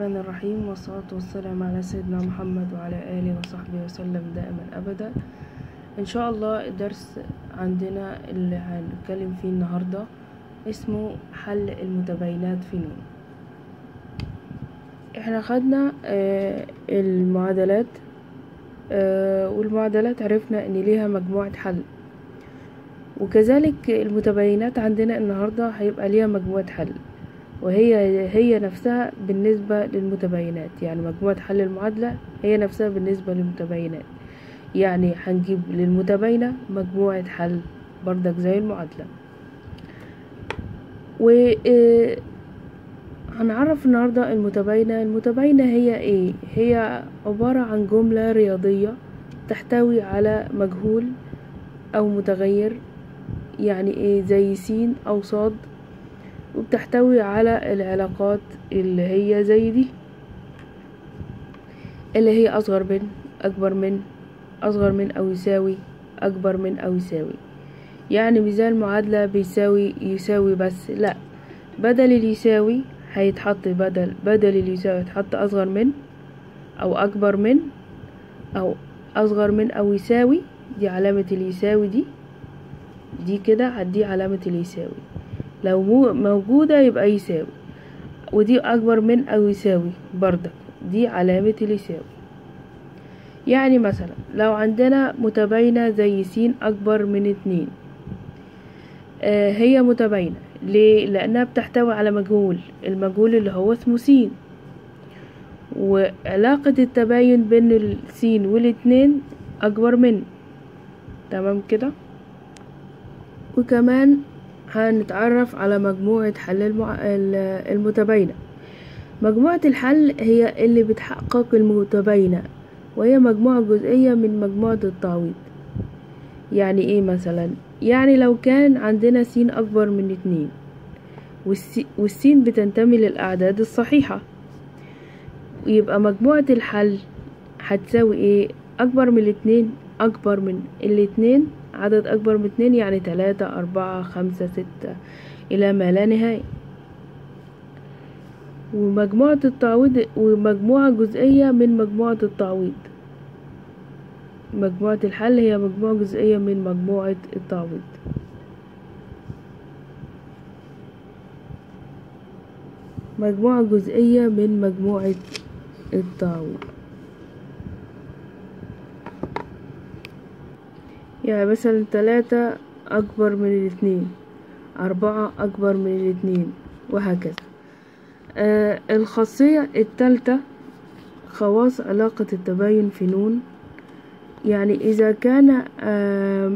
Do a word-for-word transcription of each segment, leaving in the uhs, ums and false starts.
الرحمن الرحيم، والصلاة والسلام على سيدنا محمد وعلى آله وصحبه وسلم دائما أبدا. إن شاء الله الدرس عندنا اللي هنتكلم فيه النهاردة اسمه حل المتباينات في نون. احنا خدنا آه المعادلات آه والمعادلات عرفنا ان ليها مجموعة حل، وكذلك المتباينات عندنا النهاردة هيبقى ليها مجموعة حل، وهي هي نفسها بالنسبة للمتباينات. يعني مجموعة حل المعادلة هي نفسها بالنسبة للمتباينات، يعني هنجيب للمتباينة مجموعة حل بردك زي المعادلة. وهنعرف النهاردة المتباينة. المتباينة هي ايه؟ هي عبارة عن جملة رياضية تحتوي على مجهول او متغير، يعني ايه؟ زي س او صاد، وبتحتوي على العلاقات اللي هي زي دي، اللي هي أصغر من، أكبر من، أصغر من أو يساوي، أكبر من أو يساوي. يعني مثال معادلة بيساوي يساوي، بس لا، بدل اللي يساوي هيتحط بدل بدل اللي يساوي هيتحط أصغر من أو أكبر من أو أصغر من أو يساوي. دي علامة اللي يساوي، دي دي كده هدي علامة اللي يساوي. لو مو موجودة يبقى يساوي، ودي أكبر من أو يساوي بردك دي علامة اللي يساوي. يعني مثلا لو عندنا متباينة زي س أكبر من اتنين، آه هي متباينة ليه؟ لأنها بتحتوي على مجهول، المجهول اللي هو اسمه س، وعلاقة التباين بين الس والاتنين أكبر من. تمام كده؟ وكمان هنتعرف على مجموعة حل المع... المتباينة. مجموعة الحل هي اللي بتحقق المتباينة، وهي مجموعة جزئية من مجموعة التعويض. يعني ايه مثلا؟ يعني لو كان عندنا س أكبر من اتنين والسين بتنتمي للأعداد الصحيحة، يبقى مجموعة الحل هتساوي ايه؟ أكبر من الاتنين، أكبر من الاتنين، عدد أكبر من اتنين، يعني تلاتة أربعة خمسة ستة إلى ما لا نهاية. ومجموعة التعويض ومجموعة جزئية من مجموعة التعويض. مجموعة الحل هي مجموعة جزئية من مجموعة التعويض. مجموعة جزئية من مجموعة التعويض. يعني مثلا تلاتة أكبر من الاثنين، أربعة أكبر من الاثنين، وهكذا. آه الخاصية الثالثة خواص علاقة التباين في نون. يعني إذا كان آه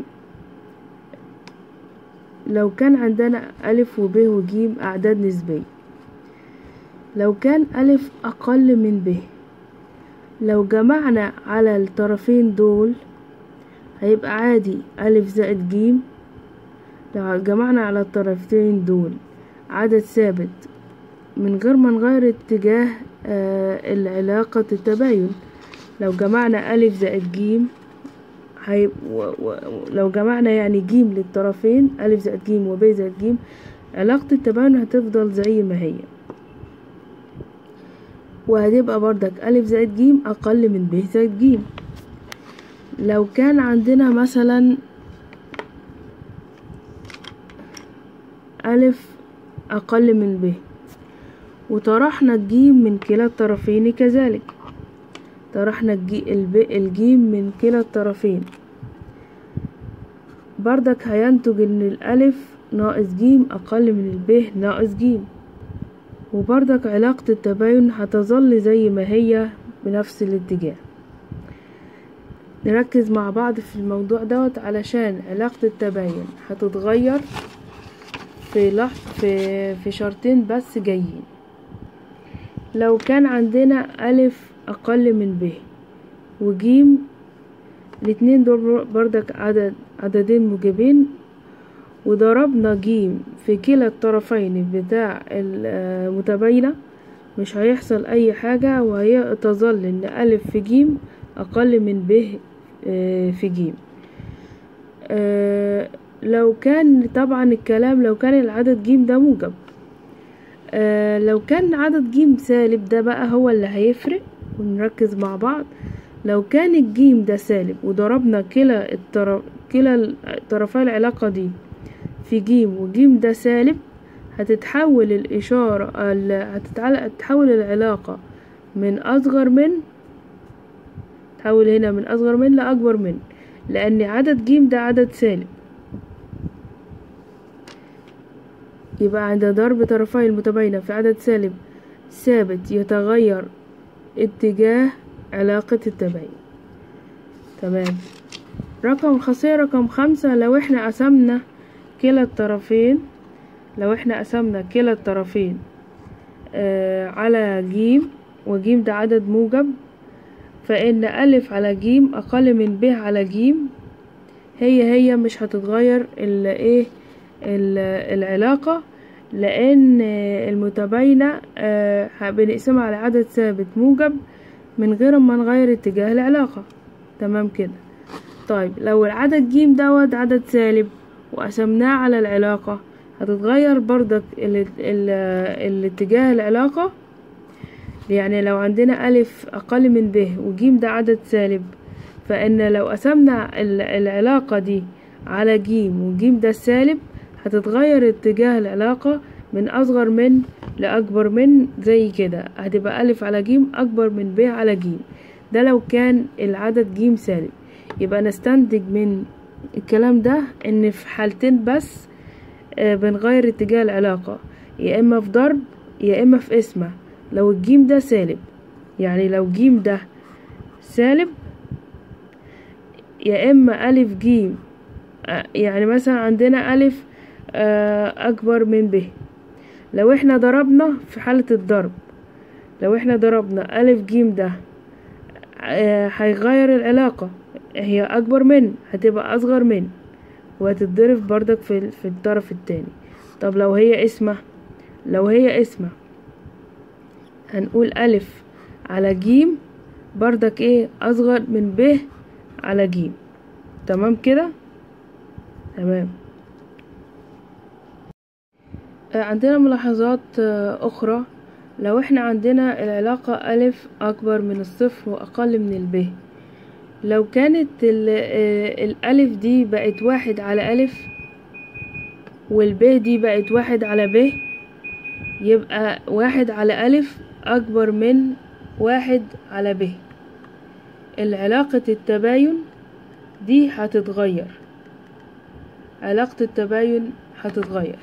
لو كان عندنا ألف وب وجيم أعداد نسبية، لو كان ألف أقل من ب، لو جمعنا على الطرفين دول هيبقى عادي ألف زائد جيم. لو جمعنا على الطرفين دول عدد ثابت من غير ما نغير اتجاه آه العلاقة التباين. لو جمعنا ألف زائد جيم هي... و... و... لو جمعنا يعني جيم للطرفين، ألف زائد جيم وب زائد جيم، علاقة التباين هتفضل زي ما هي، وهتبقى بردك ألف زائد جيم أقل من ب زائد جيم. لو كان عندنا مثلا ألف أقل من ب وطرحنا الجيم من كلا الطرفين، كذلك طرحنا الجيم من كلا الطرفين، بردك هينتج ان الألف ناقص جيم أقل من الب ناقص جيم، وبردك علاقة التباين هتظل زي ما هي بنفس الاتجاه. نركز مع بعض في الموضوع دوت علشان علاقة التباين هتتغير في لحظة في في شرطين بس جايين. لو كان عندنا ألف أقل من ب وجيم، الاتنين دول بردك عدد عددين موجبين، وضربنا جيم في كلا الطرفين بتاع المتباينة، مش هيحصل أي حاجة، وهي تظل إن ألف في جيم أقل من ب في جيم. لو كان طبعا الكلام لو كان العدد جيم ده موجب، آه لو كان عدد جيم سالب ده بقى هو اللي هيفرق، ونركز مع بعض. لو كان الجيم ده سالب وضربنا كلا الطرف كلا طرفي العلاقة دي في جيم وجيم ده سالب، هتتحول الإشارة هتتحول العلاقة من أصغر من تحول هنا من أصغر من لأكبر من، لأن عدد جيم ده عدد سالب. يبقى عند ضرب طرفي المتباينة في عدد سالب ثابت يتغير اتجاه علاقة التباين. تمام. رقم خاصية رقم خمسة، لو احنا قسمنا كلا الطرفين لو احنا قسمنا كلا الطرفين آه على جيم، وجيم ده عدد موجب، فإن ألف على جيم أقل من ب على جيم هي هي مش هتتغير ال ايه العلاقة، لأن المتباينة آه بنقسمها على عدد ثابت موجب من غير ما نغير اتجاه العلاقة. تمام كده. طيب لو العدد جيم دوت عدد سالب وقسمناه على العلاقة، هتتغير برضك ال ال الاتجاه العلاقة. يعني لو عندنا ألف أقل من ب وجيم ده عدد سالب، فإن لو قسمنا العلاقة دي على جيم وجيم ده السالب، هتتغير اتجاه العلاقة من أصغر من لأكبر من، زي كده هتبقى ألف على جيم أكبر من ب على جيم. ده لو كان العدد جيم سالب. يبقى نستنتج من الكلام ده إن في حالتين بس آه بنغير اتجاه العلاقة، يا إما في ضرب يا إما في قسمة. لو الجيم ده سالب، يعني لو جيم ده سالب، يا إما ألف جيم آه يعني مثلا عندنا ألف آه أكبر من ب. لو احنا ضربنا في حالة الضرب، لو احنا ضربنا ألف جيم ده آه هيغير العلاقة، هي أكبر من هتبقى أصغر من، وهتتضرب بردك في, في الطرف التاني. طب لو هي اسمه لو هي اسمه هنقول ألف على جيم بردك ايه أصغر من ب على جيم. تمام كده. تمام. عندنا ملاحظات أخرى. لو احنا عندنا العلاقة ألف أكبر من الصفر وأقل من الب، لو كانت الألف دي بقت واحد على ألف والب دي بقت واحد على ب، يبقى واحد على ألف أكبر من واحد على ب. العلاقة التباين دي هتتغير، علاقة التباين هتتغير.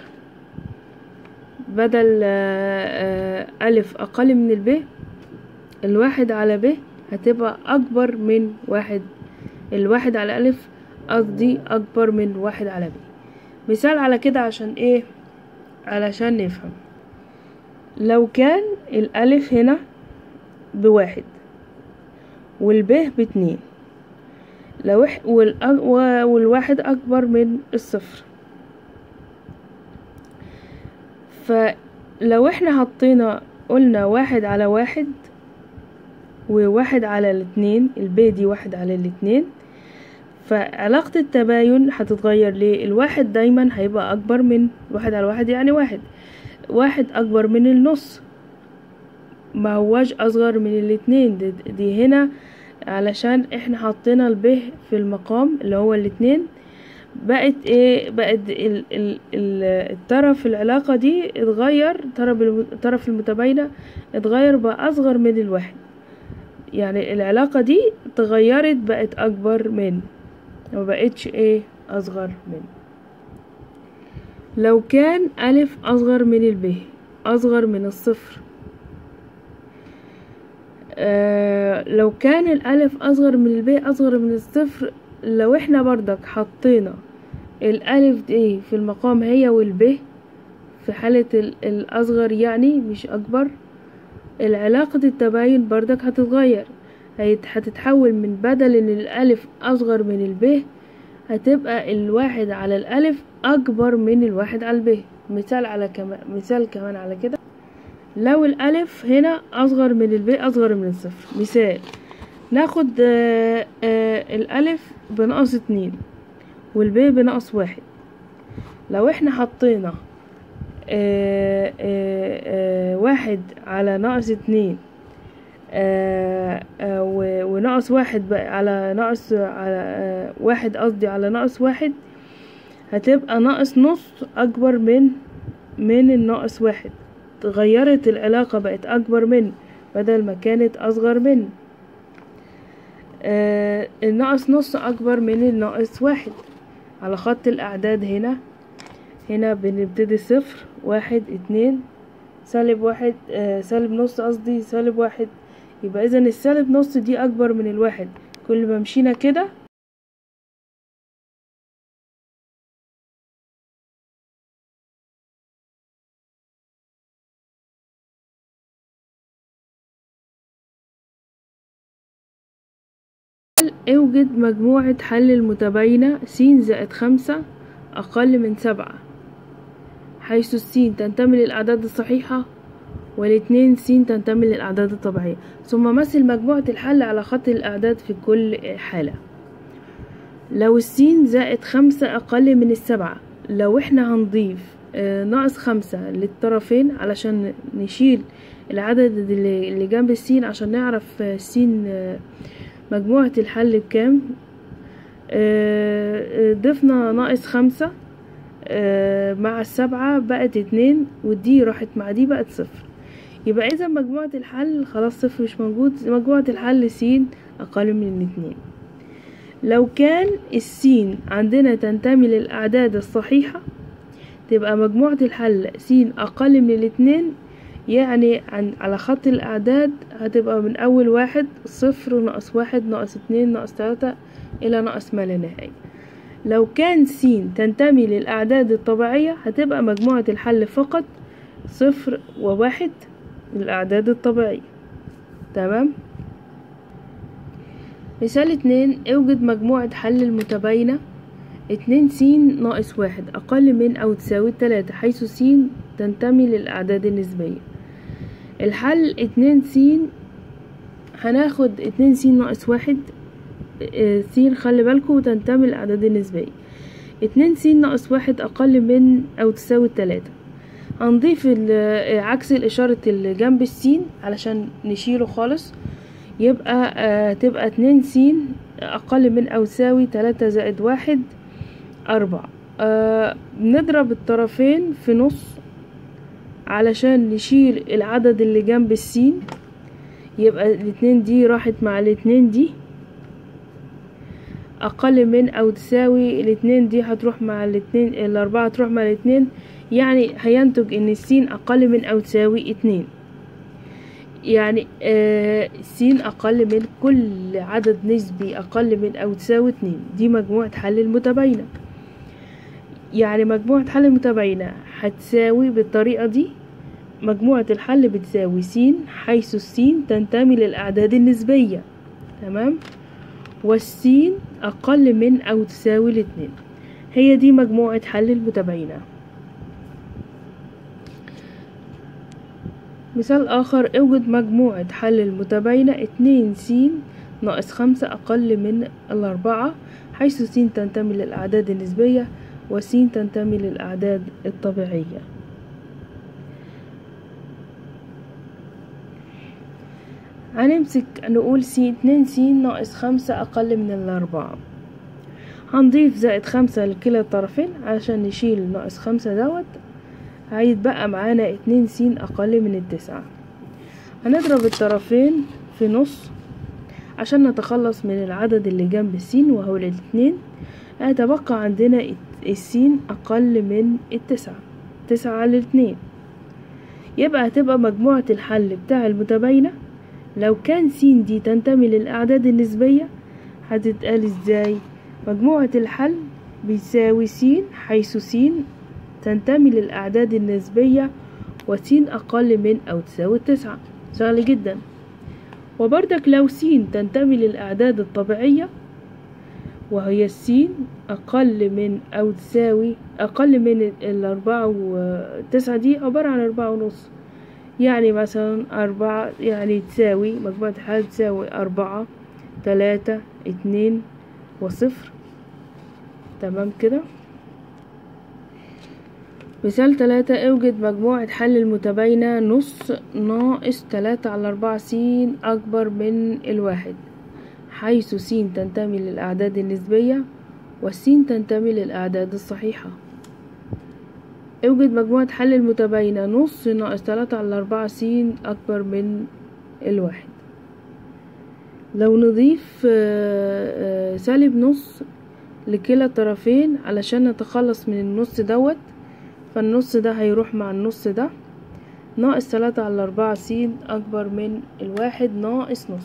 بدل ألف أقل من الب، الواحد على ب هتبقى أكبر من واحد، الواحد على ألف قصدي أكبر من واحد على ب. مثال على كده عشان إيه؟ علشان نفهم. لو كان الألف هنا بواحد والب باتنين، لو إح والواحد أكبر من الصفر، فلو احنا حطينا قلنا واحد على واحد وواحد على الاتنين، الب دي واحد على الاتنين، فعلاقة التباين هتتغير. ليه؟ الواحد دايما هيبقى اكبر من واحد على واحد، يعني واحد واحد اكبر من النص، ما هواش اصغر من الاتنين. دي, دي هنا علشان احنا حطينا الب في المقام اللي هو الاتنين، بقت ايه بقت ال ال ال الطرف العلاقة دي اتغير، طرف الطرف المتباينة اتغير بقى اصغر من الواحد، يعني العلاقة دي اتغيرت بقت اكبر من، ما بقتش ايه اصغر من. لو كان ألف اصغر من الب اصغر من الصفر، آه لو كان الألف اصغر من الب اصغر من الصفر، لو احنا بردك حطينا الألف دي في المقام هي والب في حالة الأصغر يعني مش أكبر، العلاقة التباين بردك هتتغير، هتتحول من بدل ان الألف أصغر من الب هتبقى الواحد على الألف أكبر من الواحد على الب. مثال على كمان مثال كمان على كده، لو الألف هنا أصغر من الب أصغر من الصفر، مثال ناخد آآ آآ الألف بنقص اتنين والب بنقص واحد. لو احنا حطينا آه آه آه واحد على ناقص اتنين آه آه وناقص واحد بقى على ناقص على آه واحد قصدي على ناقص واحد هتبقى ناقص نص اكبر من من الناقص واحد. اتغيرت العلاقة بقت اكبر من بدل ما كانت اصغر من. آه الناقص نص اكبر من الناقص واحد. على خط الاعداد هنا هنا بنبتدي صفر واحد اتنين سالب واحد آه سالب نص قصدي سالب واحد. يبقى اذا السالب نص دي اكبر من الواحد. كل ما مشينا كده اوجد مجموعة حل المتباينة س زائد خمسة اقل من سبعة حيث الس تنتمي للاعداد الصحيحة والاتنين س تنتمي للاعداد الطبيعية. ثم مثل مجموعة الحل على خط الاعداد في كل حالة. لو الس زائد خمسة اقل من السبعة، لو احنا هنضيف آه ناقص خمسة للطرفين علشان نشيل العدد اللي جنب السين عشان نعرف السين آه مجموعة الحل بكام. آه ضفنا ناقص خمسة آه مع السبعة بقت اتنين ودي راحت مع دي بقت صفر. يبقى اذا مجموعة الحل خلاص صفر مش موجود. مجموعة الحل س اقل من الاتنين. لو كان السين عندنا تنتمي للاعداد الصحيحة تبقى مجموعة الحل س اقل من الاتنين. يعني عن على خط الاعداد هتبقى من اول واحد صفر ناقص واحد ناقص اتنين ناقص تلاتة الى ناقص ما لا نهاية. لو كان س تنتمي للاعداد الطبيعية هتبقى مجموعة الحل فقط صفر وواحد للاعداد الطبيعية. تمام. مثال اتنين اوجد مجموعة حل المتباينة اتنين س ناقص واحد اقل من او تساوي تلاتة حيث س تنتمي للاعداد النسبية. الحل اتنين س هناخد اتنين س ناقص واحد س خلي بالكم تنتمي للاعداد النسبية. اتنين س ناقص واحد اقل من او تساوي تلاتة. هنضيف عكس الاشارة اللي جنب السين علشان نشيله خالص. يبقى آه تبقى اتنين س اقل من او تساوي تلاتة زائد واحد اربعة. آه نضرب الطرفين في نص علشان نشيل العدد اللي جنب السين. يبقى الاتنين دي راحت مع الاتنين دي اقل من او تساوي الاتنين دي هتروح مع الاتنين الاربعة تروح مع الاتنين. يعني هينتج ان السين اقل من او تساوي اتنين. يعني آه س اقل من كل عدد نسبي اقل من او تساوي اتنين. دي مجموعة حل المتباينة. يعني مجموعة حل المتباينة هتساوي بالطريقة دي. مجموعة الحل بتساوي س حيث الس تنتمي للاعداد النسبية. تمام. والسين اقل من او تساوي الاتنين. هي دي مجموعة حل المتباينة. مثال اخر اوجد مجموعة حل المتباينة اتنين س ناقص خمسة اقل من الاربعة حيث س تنتمي للاعداد النسبية وس تنتمي للاعداد الطبيعية. هنمسك نقول س اتنين س ناقص خمسة اقل من الاربعة. هنضيف زائد خمسة لكلا الطرفين علشان نشيل ناقص خمسة دوت. هيتبقى معانا اتنين س اقل من التسعة. هنضرب الطرفين في نص عشان نتخلص من العدد اللي جنب السين وهو الاتنين. هيتبقى عندنا السين اقل من التسعة. تسعة على الاتنين. يبقى هتبقى مجموعة الحل بتاع المتباينة لو كان س دي تنتمي للاعداد النسبية هتتقال ازاي؟ مجموعة الحل بيساوي س حيث س تنتمي للأعداد النسبية وس أقل من أو تساوي تسعة. سهل جدا. وبردك لو س تنتمي للأعداد الطبيعية وهي السين أقل من أو تساوي أقل من الأربعة وتسعة دي عبارة عن أربعة ونص. يعني مثلا أربعة يعني تساوي مجموعة الحل تساوي أربعة تلاتة اتنين وصفر. تمام كده. مثال تلاتة، اوجد مجموعة حل المتباينة نص ناقص تلاتة على أربعة س أكبر من الواحد، حيث س تنتمي للأعداد النسبية والس تنتمي للأعداد الصحيحة. اوجد مجموعة حل المتباينة نص ناقص تلاتة على أربعة س أكبر من الواحد. لو نضيف سالب نص لكلا الطرفين علشان نتخلص من النص دوت، فالنص ده هيروح مع النص ده، ناقص تلاتة على أربعة س أكبر من الواحد ناقص نص.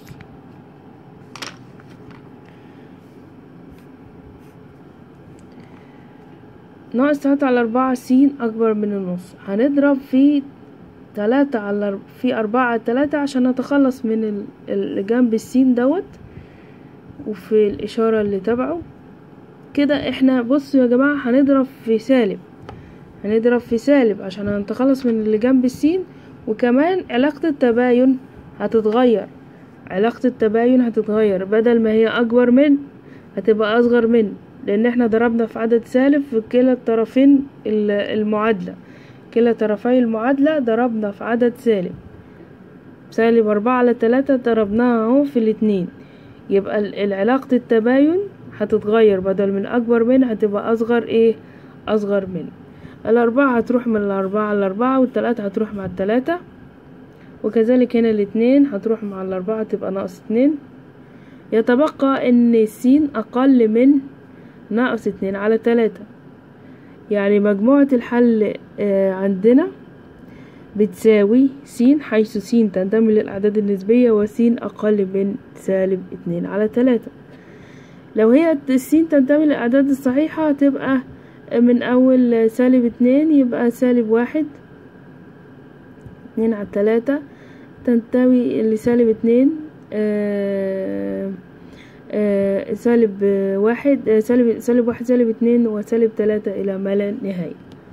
ناقص تلاتة على أربعة س أكبر من النص، هنضرب في تلاتة على في أربعة على تلاتة عشان نتخلص من الجنب السين دوت، وفي الإشارة اللي تبعه كده. احنا بصوا يا جماعة هنضرب في سالب، هنضرب في سالب عشان نتخلص من اللي جنب السين، وكمان علاقة التباين هتتغير، علاقة التباين هتتغير، بدل ما هي أكبر من هتبقى أصغر من، لأن احنا ضربنا في عدد سالب في كلا الطرفين المعادلة، كلا طرفي المعادلة ضربنا في عدد سالب، سالب أربعة على تلاتة ضربناها اهو في الاتنين، يبقى العلاقة التباين هتتغير، بدل من أكبر من هتبقى أصغر ايه أصغر من. الأربعة هتروح من الأربعة على الأربعة، والتلاتة هتروح مع التلاتة، وكذلك هنا الاتنين هتروح مع الأربعة تبقى ناقص اتنين. يتبقى ان السين أقل من ناقص اتنين على تلاتة، يعني مجموعة الحل عندنا بتساوي س حيث س تنتمي للأعداد النسبية وس أقل من سالب اتنين على تلاتة. لو هي الس تنتمي للأعداد الصحيحة هتبقى من أول سالب اتنين يبقى سالب واحد، اتنين على تلاتة تنتمي لسالب اتنين، آآ آآ سالب واحد، آآ سالب سالب واحد سالب اتنين وسالب تلاتة إلى ما لا نهاية.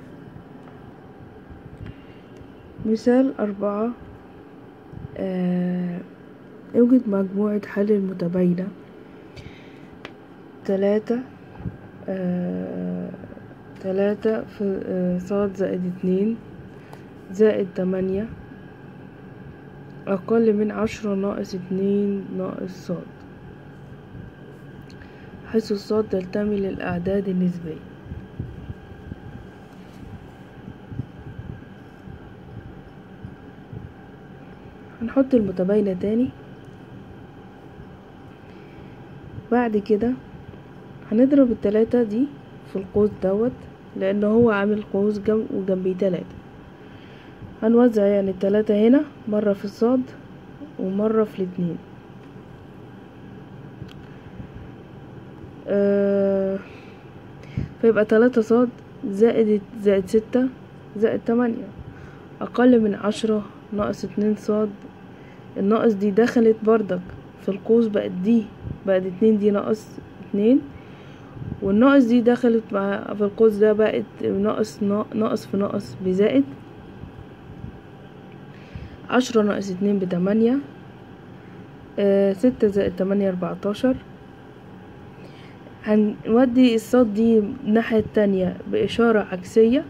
مثال أربعة، اوجد مجموعة حل المتباينة تلاتة تلاتة في صاد زائد اتنين زائد تمانية أقل من عشرة ناقص اتنين ناقص صاد، حيث الصاد تنتمي للأعداد النسبية. هنحط المتباينة تاني، بعد كده هنضرب التلاتة دي في القوس دوت لأن هو عامل قوس جنب وجنبيه تلاتة، هنوزع يعني التلاتة هنا مرة في الصاد ومرة في الاتنين، آه فيبقى تلاتة صاد زائد زائد ستة زائد تمانية أقل من عشرة ناقص اتنين صاد. الناقص دي دخلت بردك في القوس، بقت دي بقت اتنين، دي ناقص اتنين، والناقص دي دخلت مع في القوس ده بقت ناقص ناقص في ناقص بزائد. عشرة ناقص اتنين بتمانية، آه ستة زائد تمانية أربعتاشر. هنودي الصاد دي الناحية التانية بإشارة عكسية،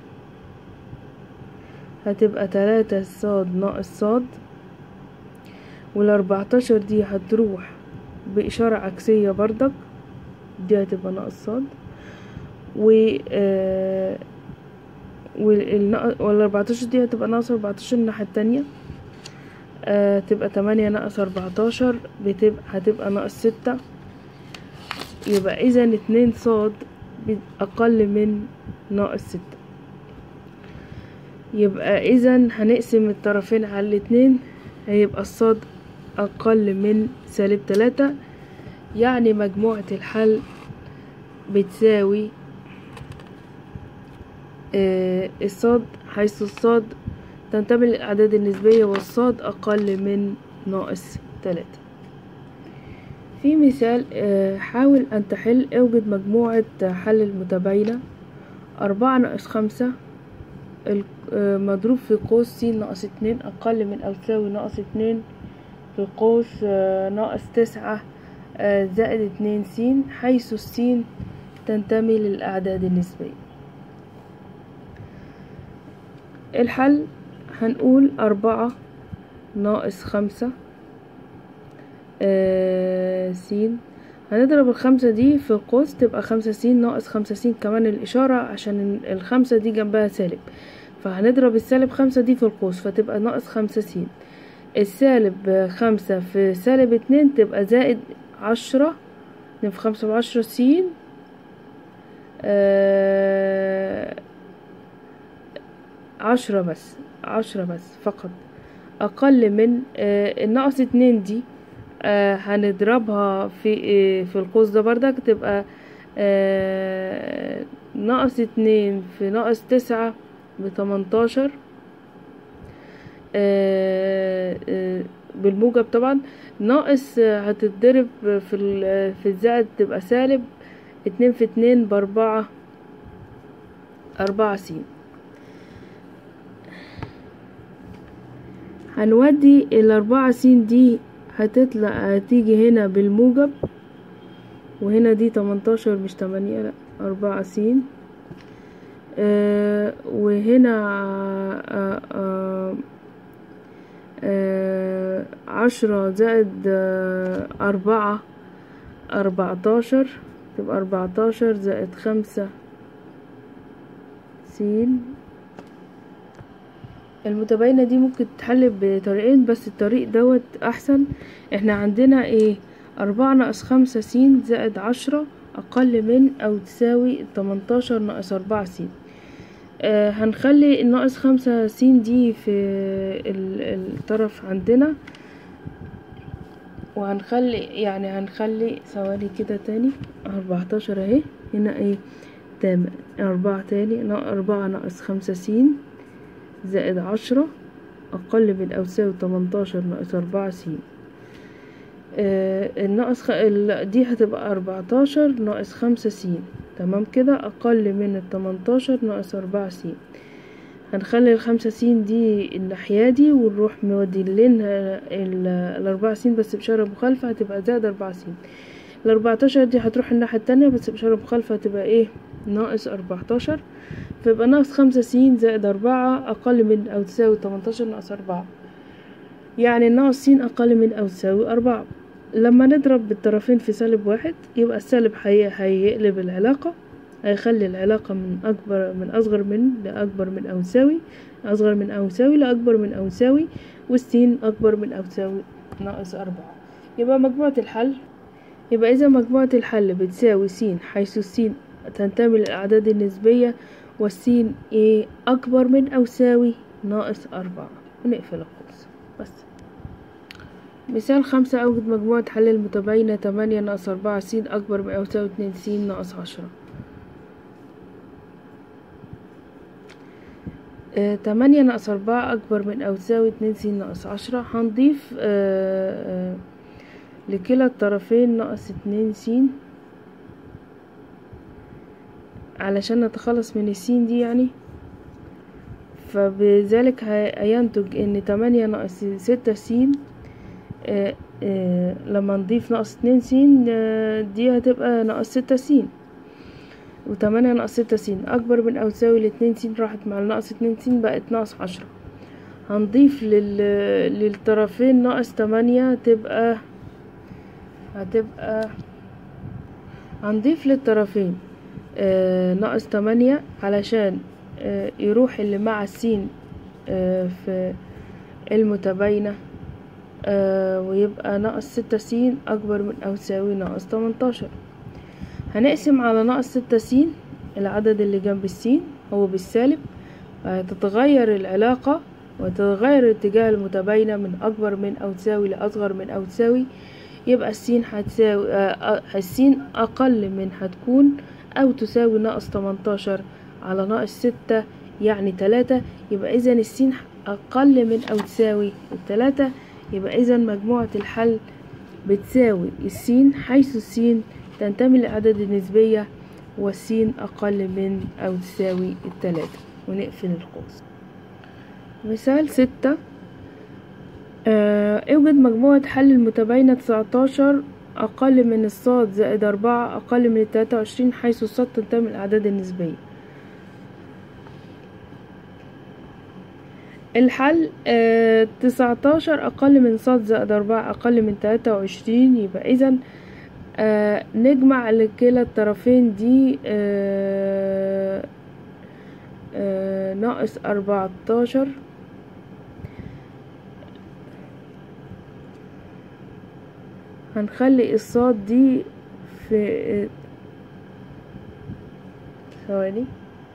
هتبقى تلاتة صاد ناقص صاد، والأربعتاشر دي هتروح بإشارة عكسية بردك، دي هتبقى ناقص صاد، و آه والأربعتاشر دي هتبقى ناقص أربعتاشر الناحية التانية، آه تبقى تمانية ناقص أربعتاشر بتبقى هتبقى ناقص ستة. يبقى إذا اتنين صاد أقل من ناقص ستة. يبقى إذا هنقسم الطرفين على الاتنين، هيبقى الصاد أقل من سالب تلاتة، يعني مجموعة الحل بتساوي آه الصاد حيث الصاد تنتمي للأعداد النسبية والصاد أقل من ناقص تلاتة. في مثال، آه حاول أن تحل اوجد مجموعة حل المتباينة أربعة ناقص خمسة مضروب في قوس س ناقص اتنين أقل من أو تساوي ناقص اتنين في قوس آه ناقص تسعة آه زائد اتنين س، حيث الس تنتمي للأعداد النسبية. الحل هنقول أربعة ناقص خمسة آه س. هنضرب الخمسة دي في القوس تبقى خمسة س ناقص خمسة س، كمان الإشارة عشان الخمسة دي جنبها سالب، فهنضرب السالب خمسة دي في القوس فتبقى ناقص خمسة س. السالب خمسة في سالب اتنين تبقى زائد عشرة، اتنين في خمسة بعشرة س آه عشرة بس، عشرة بس فقط، أقل من آه الناقص اتنين دي آه هنضربها في آه في القوس ده بردك تبقى آه ناقص اتنين في ناقص تسعة بتمنتاشر آه آه بالموجب طبعا، ناقص آه هتتضرب في في الزائد تبقى سالب، اتنين في اتنين باربعة، أربعة س. هنودي الأربعة س دي هتطلع هتيجي هنا بالموجب، وهنا دي تمنتاشر مش تمانية، لا أربعة س آه وهنا آه آه آه عشرة زائد آه أربعة أربعتاشر، تبقى أربعتاشر زائد خمسة س. المتباينة دي ممكن تتحل بطريقين بس الطريق دوت احسن. احنا عندنا ايه؟ أربعة ناقص خمسة س زائد عشرة اقل من او تساوي تمنتاشر ناقص أربعة س. آه هنخلي الناقص خمسة س دي في الطرف عندنا، وهنخلي يعني هنخلي ثواني كده تاني أربعتاشر اهي، هنا ايه تام أربعة تاني، أربعة ناقص خمسة س زائد عشرة أقل من أو تساوي تمنتاشر ناقص أربعة س. آه الناقص خ... ال... دي هتبقى أربعتاشر ناقص خمسة س، تمام كده، أقل من التمنتاشر ناقص أربعة س. هنخلي الخمسة س دي الناحية دي ونروح موديلينها الأربعة س بس بإشارة مخالفة، هتبقى زائد أربعة س. الأربعتاشر دي هتروح الناحية التانية بس بإشارة مخالفة، هتبقى ايه ناقص أربعتاشر، فيبقى ناقص خمسة س زائد أربعة أقل من أو تساوي تمنتاشر ناقص أربعة، يعني ناقص س أقل من أو تساوي أربعة. لما نضرب بالطرفين في سالب واحد يبقى السالب هي هيقلب العلاقة، هيخلي العلاقة من أكبر من أصغر من لأكبر من أو تساوي، أصغر من أو تساوي لأكبر من أو تساوي، والسين أكبر من أو تساوي ناقص أربعة. يبقى مجموعة الحل يبقى إذا مجموعة الحل بتساوي س حيث السين تنتمي للأعداد النسبية، والسين ايه أكبر من أو تساوي ناقص أربعة، ونقفل القوس بس. مثال خمسة، أوجد مجموعة حل المتباينة تمانية ناقص أربعة س أكبر من أو تساوي اتنين س ناقص عشرة. آه تمانية ناقص أربعة أكبر من أو تساوي اتنين س ناقص عشرة. هنضيف آه آه لكلا الطرفين ناقص اتنين س علشان نتخلص من السين دي يعني، فبذلك هينتج ان تمانية ناقص ستة س آه آه لما نضيف ناقص اتنين س آه دي هتبقى ناقص ستة س، وتمانية ناقص ستة س أكبر من أو تساوي الاتنين س راحت مع الناقص اتنين س بقت ناقص عشرة. هنضيف لل... للطرفين ناقص تمانية تبقى هتبقى هنضيف للطرفين آه ناقص تمانية علشان آه يروح اللي مع السين آه في المتباينة آه ويبقى ناقص ستة س أكبر من أو تساوي ناقص تمنتاشر. هنقسم على ناقص ستة س العدد اللي جنب السين هو بالسالب، هتتغير العلاقة وتتغير اتجاه المتباينة من أكبر من أو تساوي لأصغر من أو تساوي، يبقى السين هتساوي آه السين أقل من هتكون أو تساوي ناقص تمنتاشر على ناقص ستة يعني تلاتة، يبقى إذن السين أقل من أو تساوي التلاتة. يبقى إذن مجموعة الحل بتساوي السين حيث السين تنتمي للأعداد النسبية والسين أقل من أو تساوي التلاتة، ونقفل القوس. مثال ستة، اوجد مجموعة حل المتباينة تسعتاشر أقل من الصاد زائد أربعة أقل من التلاتة وعشرين حيث الصاد تنتمي للأعداد النسبية. الحل آه تسعتاشر أقل من ص زائد أربعة أقل من تلاتة وعشرين، يبقى إذن آه نجمع لكلا الطرفين دي آه آه ناقص أربعتاشر هنخلي الصاد دي في ثواني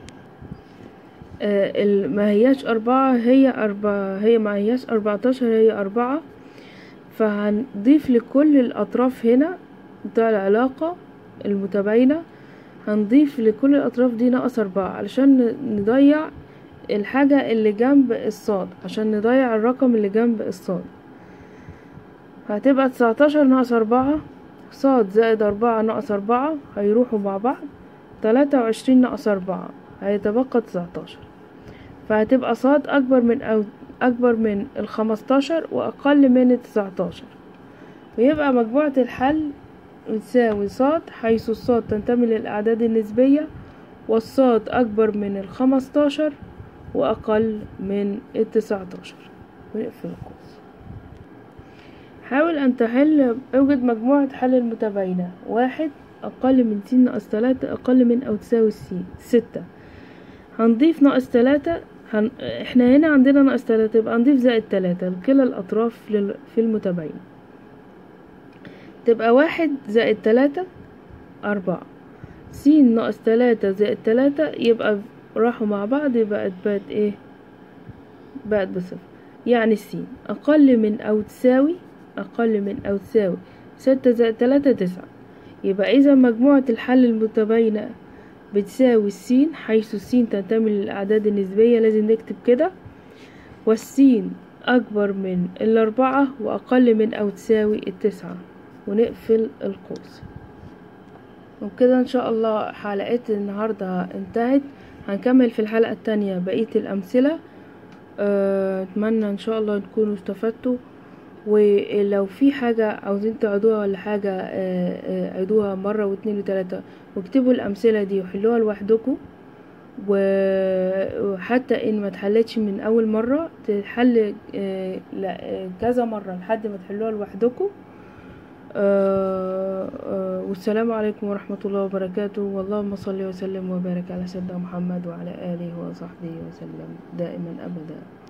آه ما هياش أربعة، هي أربعة، هي ما هياش أربعتاشر، هي أربعة. فهنضيف لكل الأطراف هنا بتاع العلاقة المتباينة، هنضيف لكل الأطراف دي ناقص أربعة علشان نضيع الحاجة اللي جنب الصاد، عشان نضيع الرقم اللي جنب الصاد. هتبقى تسعتاشر ناقص أربعة، صاد زائد أربعة ناقص أربعة هيروحوا مع بعض، تلاتة وعشرين ناقص أربعة هيتبقى تسعتاشر. فهتبقى صاد أكبر من أو أكبر من الخمستاشر وأقل من التسعتاشر، ويبقى مجموعة الحل تساوي صاد حيث الصاد تنتمي للأعداد النسبية، والصاد أكبر من الخمستاشر وأقل من التسعتاشر. ونقفل القوس. حاول أن تحل. اوجد مجموعة حل المتباينة. واحد أقل من س ناقص تلاتة أقل من أو تساوي س. ستة هنضيف ناقص تلاتة، هن... احنا هنا عندنا ناقص تلاتة، يبقى هنضيف زائد تلاتة لكلا الأطراف لل... في المتباينة، تبقى واحد زائد تلاتة أربعة. س ناقص تلاتة زائد تلاتة يبقى راحوا مع بعض، يبقى بقت ايه؟ بقت بصفر. يعني س أقل من أو تساوي أقل من أو تساوي ستة زائد تلاتة تسعة. يبقى إذا مجموعة الحل المتباينة بتساوي س حيث س تنتمي للأعداد النسبية، لازم نكتب كده، والسين أكبر من الأربعة وأقل من أو تساوي التسعة. ونقفل القوس. وبكده إن شاء الله حلقات النهاردة انتهت. هنكمل في الحلقة التانية بقية الأمثلة. أتمنى إن شاء الله تكونوا استفدتوا، ولو في حاجة عاوزين تعيدوها ولا حاجة عيدوها مرة واتنين وتلاتة، واكتبوا الأمثلة دي وحلوها لوحدكم، وحتى إن ما تحلتش من أول مرة تحل كذا مرة لحد ما تحلوها لوحدكم. والسلام عليكم ورحمة الله وبركاته، واللهم صل وسلم وبارك على سيدنا محمد وعلى آله وصحبه وسلم دائما أبدا.